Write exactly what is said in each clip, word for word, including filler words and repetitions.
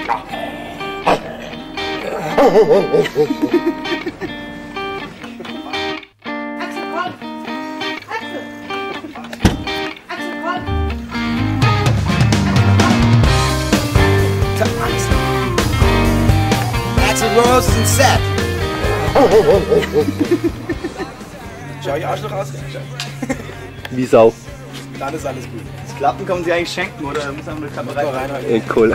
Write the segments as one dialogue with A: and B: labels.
A: Rose and set. Schau ich Arschloch aus?
B: Wie Sau.
A: Dann ist alles gut.
C: Das Klappen kann man sich eigentlich schenken, oder? Muss man mit Kamera rein.
B: Ey, cool.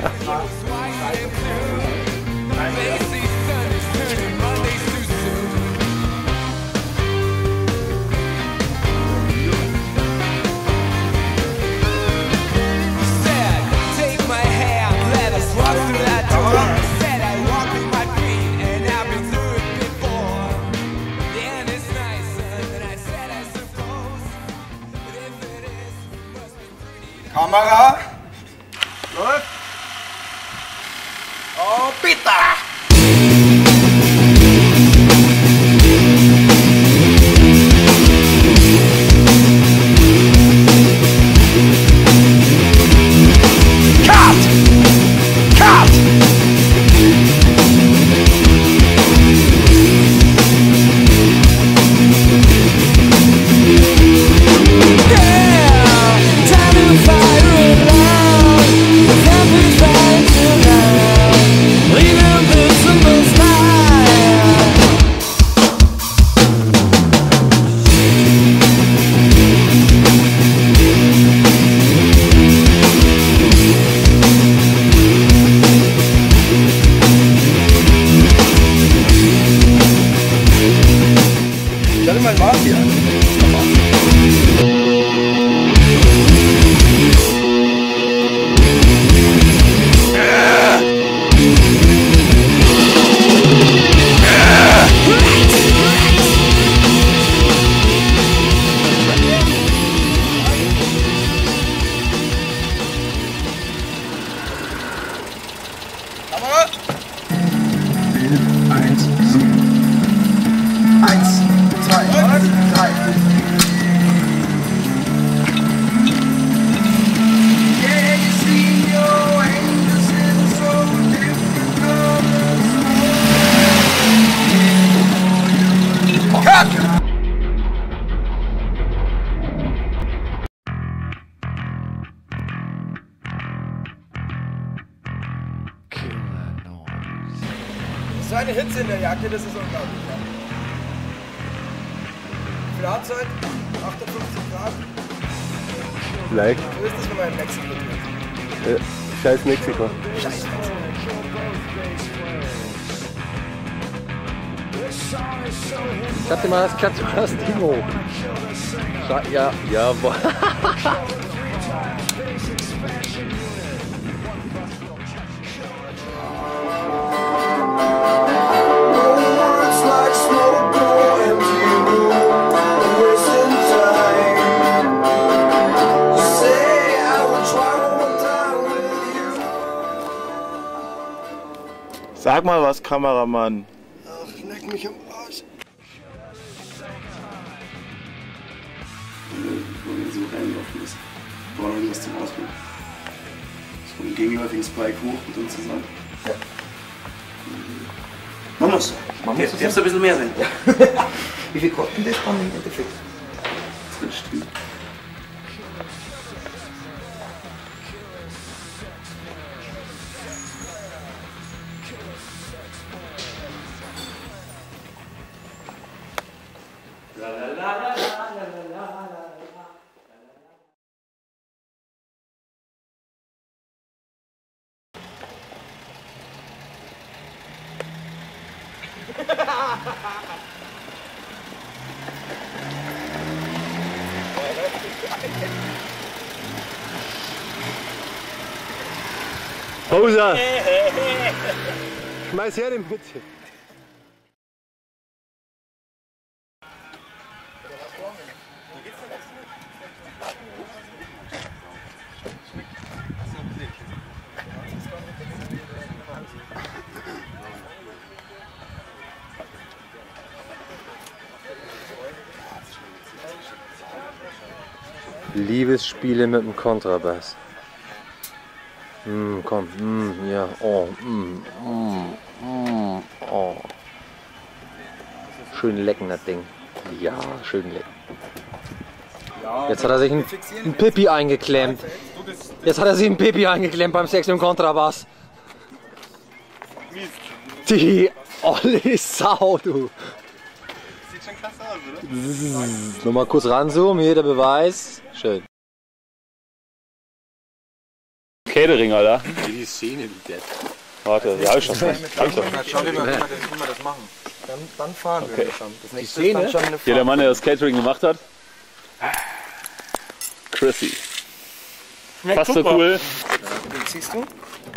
A: Kamera. Läuft. Oh, bitte.
D: Stell mal Maß hier an.
A: Kamera.
D: Eins, eins, zwei, drei. Yeah, you see your angels in so different colors. Cut!
A: So eine Hitze in der Jacke, das ist unglaublich. Ja. Wie viel Hartzeit? achtundfünfzig Grad.
B: Vielleicht.
A: So ist das, wenn man in Mexiko wird.
B: Äh, scheiß Mexiko.
A: Scheiß
B: Ich hatte mal das Katze fast Timo. Ja, ja, boah.
E: Sag mal was, Kameramann.
A: Ach, leck mich am Arsch.
D: Wenn man so reinlaufen ist, war noch irgendwas zum Ausprobieren. So einen gegenläufigen Spike hoch mit uns zusammen.
A: Ja.
D: Man muss.
C: Man muss jetzt ein bisschen mehr sein.
A: Wie viel kostet das dann im Endeffekt?
D: Das ist still.
B: Poser! Schmeiß her die Mütze! Liebesspiele mit dem Kontrabass. Mm, komm, mm, ja, oh, mm, mm, mm, oh. Schön lecken, das Ding. Ja, schön lecken. Jetzt hat er sich ein, ein Pipi eingeklemmt. Jetzt hat er sich ein Pipi eingeklemmt beim Sex im Kontrabass. Die olle Sau, du.
D: Sieht schon krass aus, oder?
B: Nochmal kurz ranzoomen, hier der Beweis. Schön.
F: Catering, Alter.
B: Die Szene, wie das.
F: Warte, ja, hab ich schon. Hab ich schon.
A: Schau dir mal, wie wir das machen. Dann, dann fahren
B: Okay.
A: wir schon. Das nächste
B: Szene?
A: ist dann schon eine
F: Hier der Mann, der das Catering gemacht hat. Chrissy. Fast so cool.
A: Den ziehst du.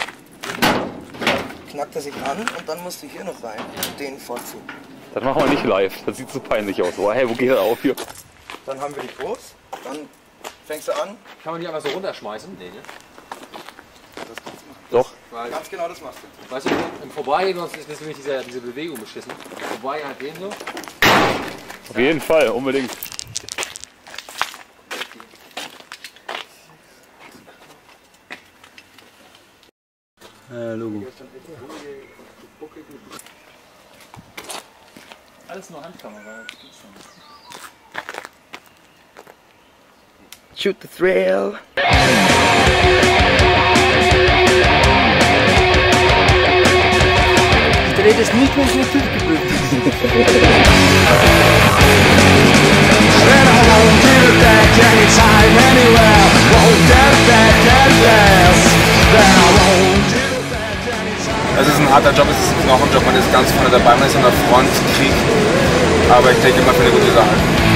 A: Knackt er sich an und dann musst du hier noch rein und den vorziehen.
F: Das machen wir nicht live. Das sieht so peinlich aus. Oh, hey, wo geht er auf hier?
A: Dann haben wir die groß. Dann fängst du an.
B: Kann man die einfach so runterschmeißen? Nee, ne?
F: Doch.
A: Ganz genau das machst du.
B: Weißt du, im Vorbeigehen, sonst ist nämlich diese, diese Bewegung beschissen. Vorbei halt den so.
F: Auf jeden Fall, unbedingt.
B: Äh, Logo.
F: Alles nur Handkamera.
A: Shoot the thrill. Ich drehe das nicht, wenn es nicht durchgeprüft ist.
G: Es ist ein harter Job, es ist ein Knochenjob, man ist ganz vorne dabei, man ist an der Front, Krieg, aber ich denke immer für eine gute Sache.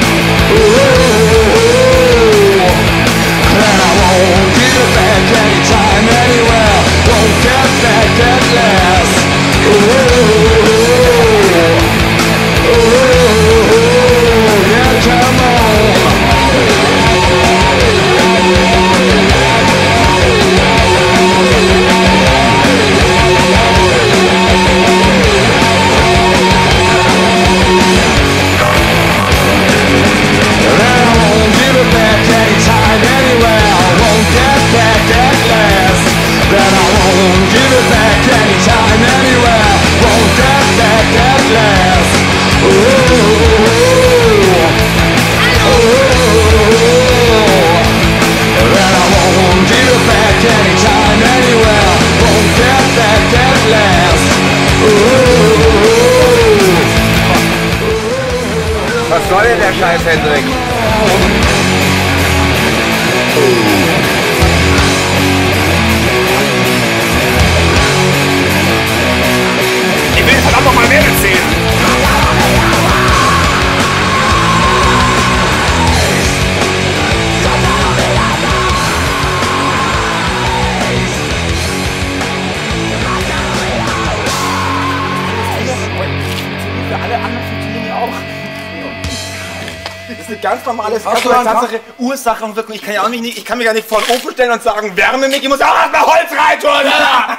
G: Was soll denn der Scheiß, Hendrik?
D: Ich will verdammt noch mal mehr erzählen.
A: Alle anderen funktionieren ja auch. Das ist eine ganz normale
G: Tatsache, Ursache und Wirkung. Ich kann ja auch nicht, ich kann mich ja nicht vor den Ofen stellen und sagen, wärme mich, ich muss auch erstmal Holz reintun, Alter!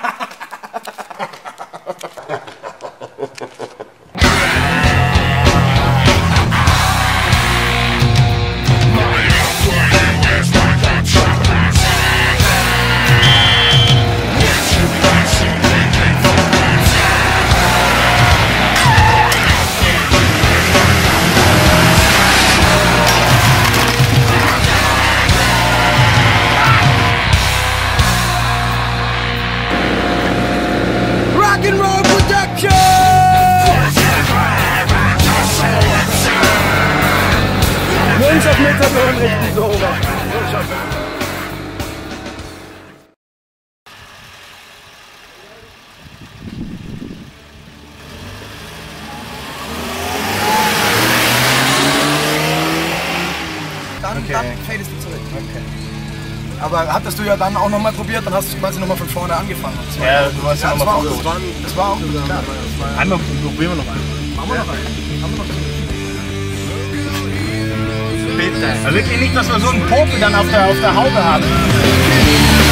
A: Rock'n'Roll Production! Jungs auf Meter hören richtig so, oder? Dann, okay. Dann fadest du zurück. Okay. Aber hattest du ja dann auch nochmal probiert, dann hast du quasi nochmal von vorne angefangen.
D: Ja, du warst ja,
A: ja
D: nochmal
A: das, war das war auch gut. Klar.
D: Einmal probieren wir noch einen.
A: Machen wir noch einen. Haben wir noch
D: Bitte. Also wirklich nicht, dass wir so einen Popel dann auf der, auf der Haube haben.